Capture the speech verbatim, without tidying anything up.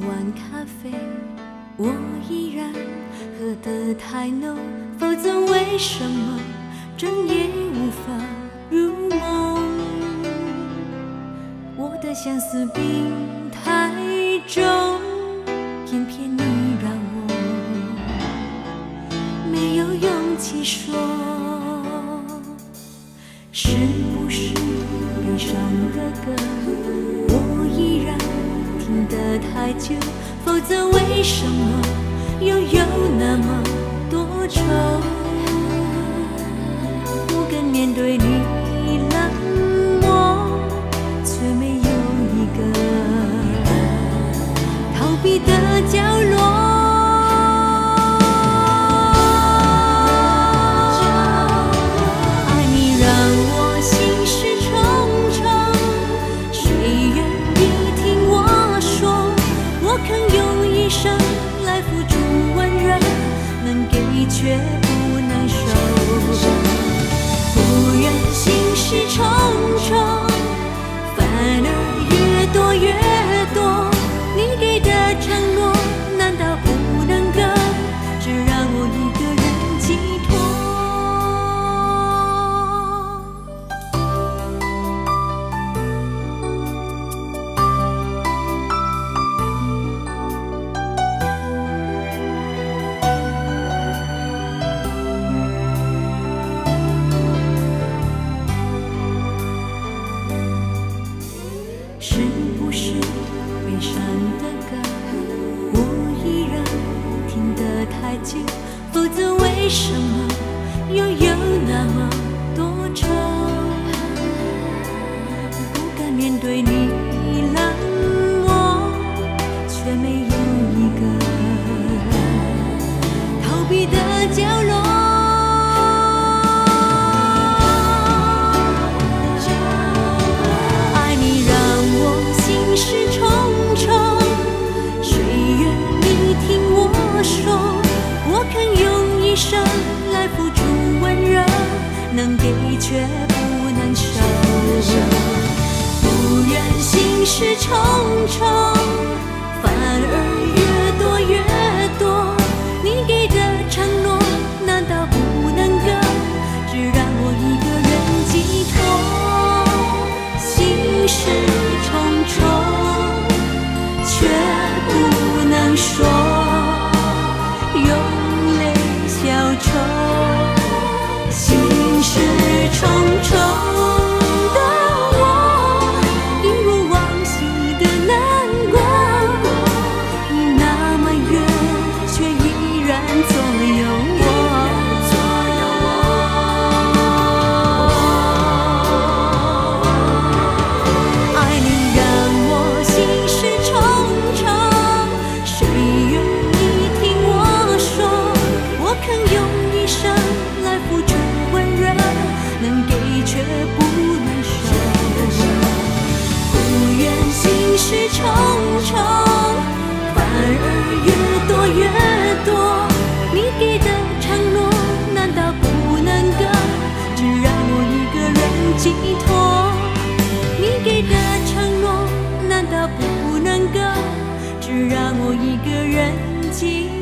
碗咖啡，我依然喝得太浓，否则为什么整夜无法入梦？我的相思病太重，偏偏你让我没有勇气说，是不是悲伤的歌我依然听得太久，否则为什么又有那么多愁？不敢面对你冷漠，却没有一个逃避的角落。却不能收，不愿心事重重，反而越多越多。你给的承诺，难道不能够只让我一个人寄托？是不是悲伤的歌我依然听得太久，否则为什么又有那么多愁？不敢面对你冷漠，却没有一个逃避的角落。一生来付出温热，能给却不能收，不愿心事重重，反而越多越多。你给的承诺，难道不能够只让我一个人寄托？心事重重，却不能说。消愁，心事重重的我，一如往昔的难过。你那么远，却依然左右我。爱你让我心事重重，谁愿意听我说？我肯用一生来付出温热，能给却不能收，不愿心事重重，反而越多越多。你给的承诺，难道不能够只让我一个人寄托？你给的承诺，难道不能够只让我一个人寄托？